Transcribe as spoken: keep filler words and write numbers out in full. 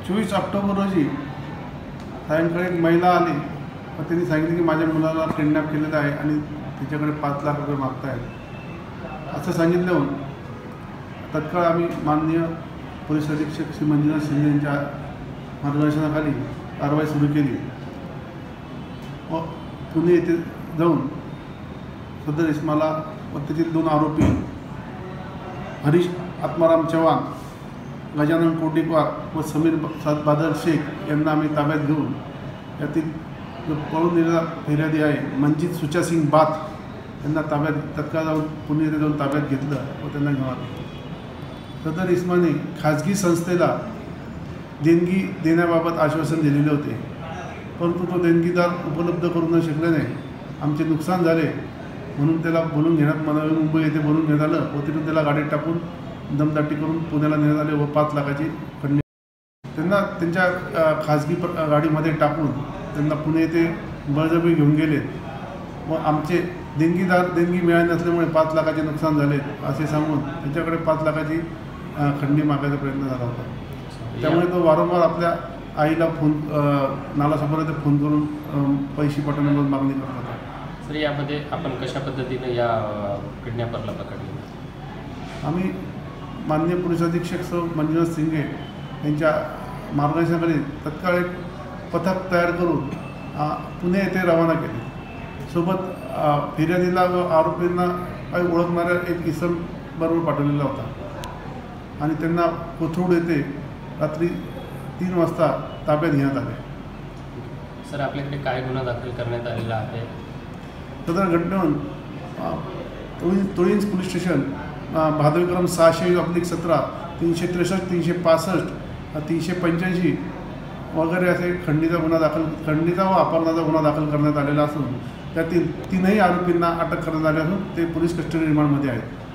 चोवीस ऑक्टोबर रोजी सायंकाळी एक महिला आली व त्यांनी सांगितलं की माझ्या मुलाला किडनॅप केलेलं आहे आणि तिच्याकडे पाच लाख रुपये मागत आहेत असं सांगितलं. तत्काळ आम्ही माननीय पोलीस अधीक्षक श्री मंजुनाथ शिंदे यांच्या मार्गदर्शनाखाली कारवाई सुरू केली व पुणे येथे जाऊन सदर इस्माला व त्यातील दोन आरोपी हरीश आत्माराम चव्हाण, गजानन कोटिकवार व समीर बादल शेख यांना आम्ही ताब्यात घेऊन यातील जो पळून दिलेला फिर्यादी आहे मंजित सुचासिंग बाथ यांना ताब्यात तत्काळ जाऊन पुणे येथे जाऊन ताब्यात घेतलं व त्यांना घेऊन आलं. सदर इस्माने खाजगी संस्थेला देणगी देण्याबाबत आश्वासन दिलेले होते, परंतु तो देणगीदार उपलब्ध करू न शकल्याने आमचे नुकसान झाले म्हणून त्याला बोलून घेण्यात मला मुंबई येथे बोलून घेण्यात आलं व तिथून त्याला गाडीत टाकून दमदाटी करून पुण्याला नेण्यात आले व पाच लाखाची खंडणी त्यांना त्यांच्या खाजगी गाडीमध्ये टाकून त्यांना पुणे येथे बळजबरी घेऊन गेले व आमचे देणगीदार देणगी मिळाली नसल्यामुळे पाच लाखाचे नुकसान झाले असे सांगून त्यांच्याकडे पाच लाखाची खंडणी मागायचा प्रयत्न झाला होता. त्यामुळे तो वारंवार आपल्या आईला फोन नालासोबत फोन करून पैसे पाठवण्याबाबत मागणी करत होता. सर, यामध्ये आपण कशा पद्धतीने या किडनॅपरला पकडले? आम्ही माननीय पोलीस अधीक्षक सौ मंजुनाथ शिंदे यांच्या मार्गदर्शनाखाली तत्काळ एक पथक तयार करून पुणे येथे रवाना केले. सोबत फिर्यादीला व आरोपींना काही ओळखणाऱ्या एक इसम बरोबर पाठवलेला होता आणि त्यांना कोथरूड येथे रात्री तीन वाजता ताब्यात घेण्यात आले. सर, आपल्याकडे काय गुन्हा दाखल करण्यात आलेला आहे? सदर घटनेवरून तुळींज तुळींज पोलीस स्टेशन भादविक्रम सहाशे अब्लिक सतरा तीनशे त्रेसष्ट तीनशे पासष्ट तीनशे पंच्याऐंशी वगैरे असे खंडणीचा गुन्हा दाखल खंडणीचा व अपहरणाचा गुन्हा दाखल करण्यात आलेला असून त्यातील तीनही आरोपींना अटक करण्यात आली असून ते पोलीस कस्टडी रिमांडमध्ये आहेत.